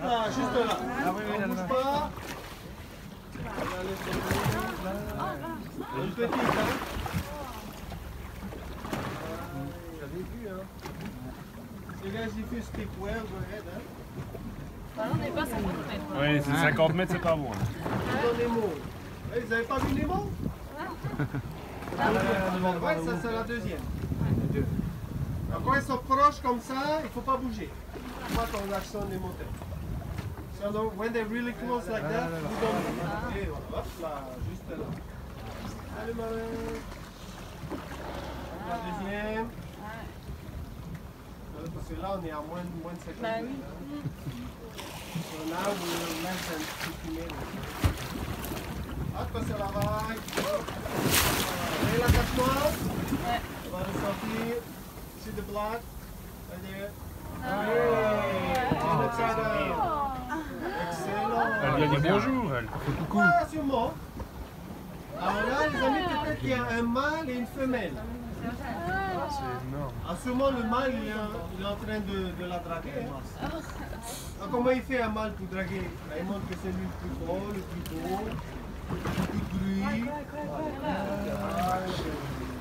là, juste là. Ah oui, oui, On là, bouge là. pas. Une petite, hein. J'avais vu, hein. C'est guys, if you speak well, go ahead, hein. On n'est pas 50 mètres. Oui, c'est 50 mètres, c'est pas bon. Dans les mots. Eh, vous avez pas vu les mots? Ouais, ça c'est la deuxième. Alors, quand ils sont proches comme ça, il faut pas bouger. Il faut pas qu'on actionne les moteurs. So when they're really close like that, vous don't move. Et voilà, hop là, juste là. Allez, malin. La deuxième. Parce que là, on est à moins de 50 Bah oui. So now we're less than 50 meters. Hop, passer la vague. Et l'attachement. Ouais. On va ressortir. See the block. Right there. Excellent. Elle lui a dit bonjour, elle. Coucou. Sûrement. Alors là, les amis, peut-être qu'il y a un mâle et une femelle. C'est énorme. Ah, sûrement le mâle, il est en train de la draguer. Hein. Ah, comment il fait un mâle pour draguer? Là, il montre que c'est lui le plus gros, le plus beau, le plus de bruit.